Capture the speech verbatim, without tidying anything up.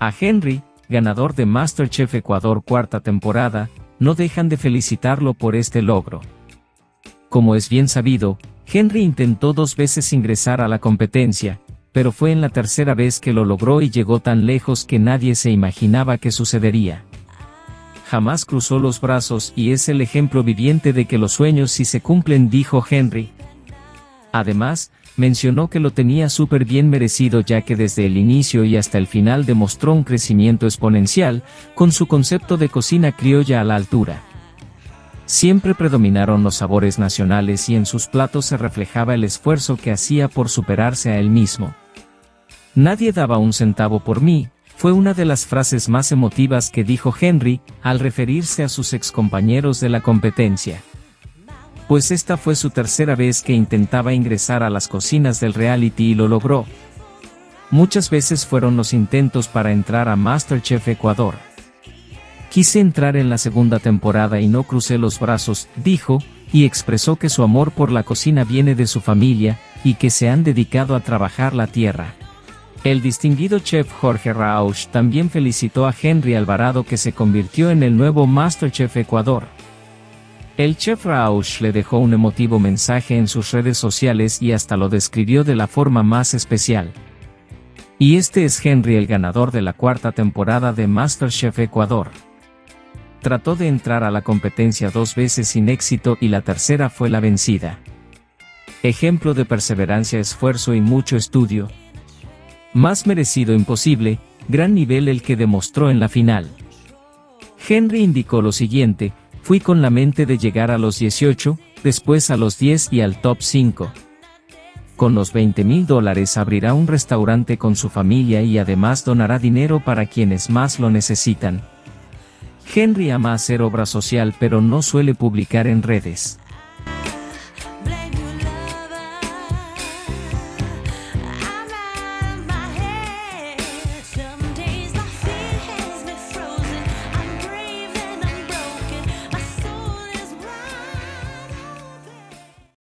A Henry, ganador de MasterChef Ecuador cuarta temporada, no dejan de felicitarlo por este logro. Como es bien sabido, Henry intentó dos veces ingresar a la competencia, pero fue en la tercera vez que lo logró y llegó tan lejos que nadie se imaginaba que sucedería. Jamás cruzó los brazos y es el ejemplo viviente de que los sueños sí se cumplen, dijo Henry. Además, mencionó que lo tenía súper bien merecido ya que desde el inicio y hasta el final demostró un crecimiento exponencial, con su concepto de cocina criolla a la altura. Siempre predominaron los sabores nacionales y en sus platos se reflejaba el esfuerzo que hacía por superarse a él mismo. Nadie daba un centavo por mí, fue una de las frases más emotivas que dijo Henry, al referirse a sus excompañeros de la competencia. Pues esta fue su tercera vez que intentaba ingresar a las cocinas del reality y lo logró. Muchas veces fueron los intentos para entrar a MasterChef Ecuador. Quise entrar en la segunda temporada y no crucé los brazos, dijo, y expresó que su amor por la cocina viene de su familia, y que se han dedicado a trabajar la tierra. El distinguido chef Jorge Rauch también felicitó a Henry Alvarado, que se convirtió en el nuevo MasterChef Ecuador. El chef Rauch le dejó un emotivo mensaje en sus redes sociales y hasta lo describió de la forma más especial. Y este es Henry, el ganador de la cuarta temporada de MasterChef Ecuador. Trató de entrar a la competencia dos veces sin éxito y la tercera fue la vencida. Ejemplo de perseverancia, esfuerzo y mucho estudio. Más merecido imposible, gran nivel el que demostró en la final. Henry indicó lo siguiente: fui con la mente de llegar a los dieciocho, después a los diez y al top cinco. Con los veinte mil dólares abrirá un restaurante con su familia y además donará dinero para quienes más lo necesitan. Henry ama hacer obra social pero no suele publicar en redes.